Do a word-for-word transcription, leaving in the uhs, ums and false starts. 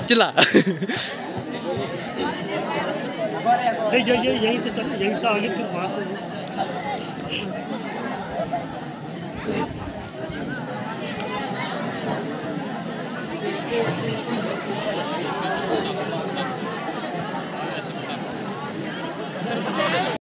चला। नहीं, ये यहीं से चलो, यहीं से आगे फिर वहाँ से